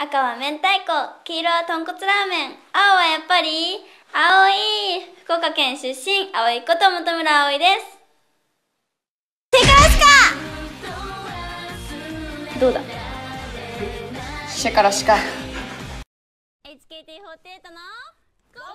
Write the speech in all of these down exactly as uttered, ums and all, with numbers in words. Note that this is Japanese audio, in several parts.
赤は明太子、黄色は豚骨ラーメン、青はやっぱり青い。福岡県出身、葵こと本村葵です。正解ですか？どうだ？ シェからしか。 エイチケーティーフォーティーエイト のごも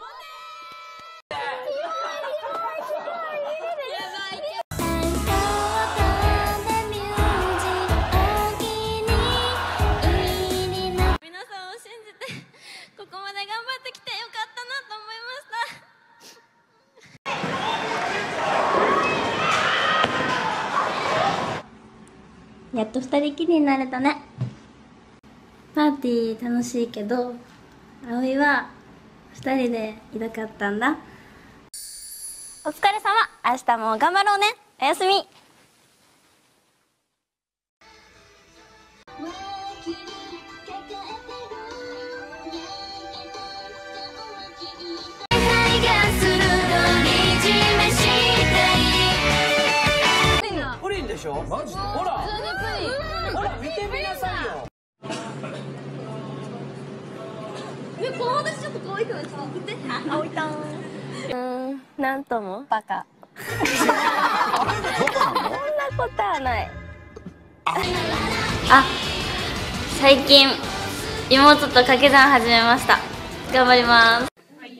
皆さんを信じてここまで頑張ってきてよかったなと思いました。やっと二人きりになれたね。パーティー楽しいけど葵は二人でいたかったんだ。お疲れ様。明日も頑張ろうね。おやすみ。 プリンでしょ？マジで？ほらほら見てみなさいよ。 え、この私ちょっと可愛くない？ちょっと送って。あ、葵たん。うーん、なんともバカ。そんなことはない。あ、最近妹と掛け算始めました。頑張ります。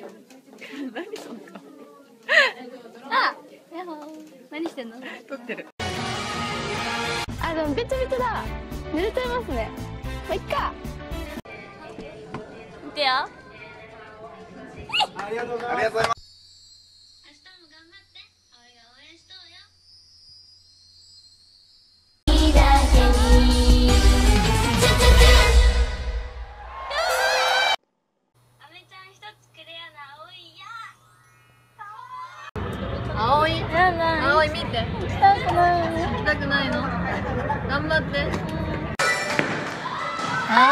あ、やっほー。何してんの？撮ってる。あ、でもべちゃべちゃだ。濡れちゃいますね。まあ、いっか。見てよ。 ありがとうございます。明日も頑張って。葵が応援しとうよ。あめちゃん一つくれやな、葵や。葵、やだ。葵見て。行きたくない。行きたくないの。頑張って。葵たん。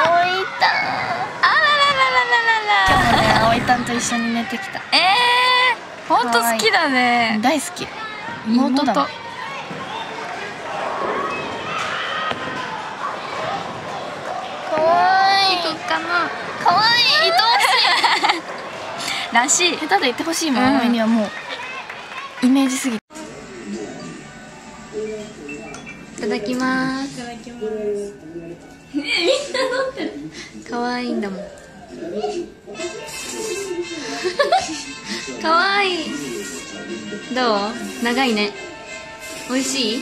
今日もね、葵たんと一緒に寝てきた。 ええー、ほんと好きだね。 大好き。妹だもん。 かわいい。行こっかな。かわいい。愛おしい。らしい。 下手で言ってほしいもん、葵にはもうイメージすぎて。 いただきます。いただきます。え、みんな飲んでる。可愛いんだもん。可愛い。どう？長いね。美味しい？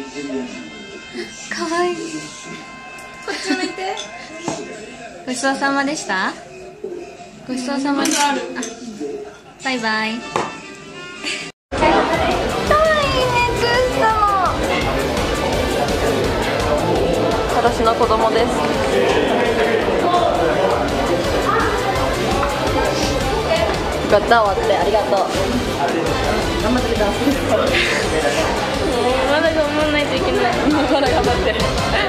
可愛い。こっち向いて。ごちそうさまでした。ごちそうさまでした。バイバイ。可愛いね、クッサも。 私の子供です。よかった、終わってありがとう。頑張ってください。 まだ頑張らないといけない。 まだ頑張って。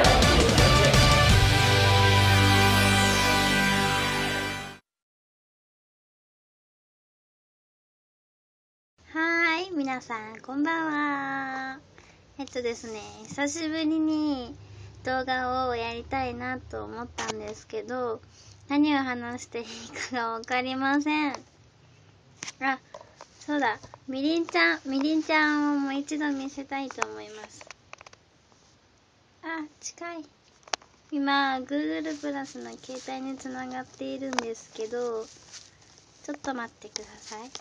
はーい、皆さんこんばんは。えっとですね、久しぶりに動画をやりたいなと思ったんですけど、何を話していいかが分かりません。あ、そうだ、みりんちゃん、みりんちゃんをもう一度見せたいと思います。あ、近い。今 Google プラスの携帯につながっているんですけど、ちょっと待ってください。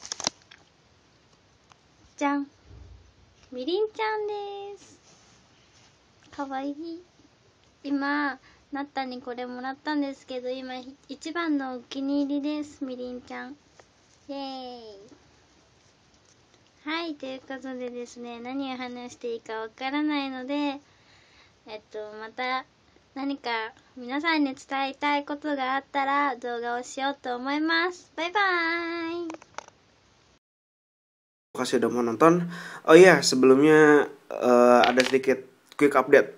じゃん、みりんちゃんです。かわいい。今なったにこれもらったんですけど、今一番のお気に入りです、みりんちゃん。イエーイ。はい、ということでですね、何を話していいかわからないので、えっとまた何か皆さんに伝えたいことがあったら動画をしようと思います。バイバーイ。 Terima kasih udah mau nonton. Oh iya, sebelumnya uh, ada sedikit quick update.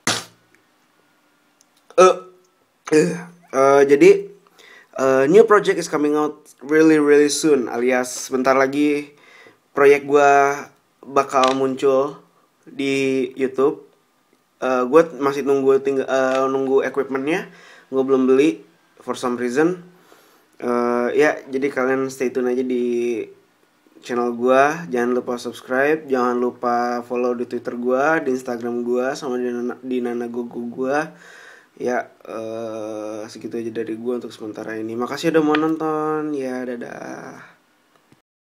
Uh, uh, uh, jadi uh, new project is coming out really really soon, alias sebentar lagi proyek gue bakal muncul di YouTube. Uh, gue masih nunggu tinggal uh, nunggu equipmentnya, gue belum beli. for some reason. Uh, ya, jadi kalian stay tune aja di channel gua. Jangan lupa subscribe, jangan lupa follow di Twitter gua, di Instagram gua, sama di Nana, di Nanagogo gua. Ya, uh, segitu aja dari gua untuk sementara ini. Makasih udah mau nonton. Ya, dadah.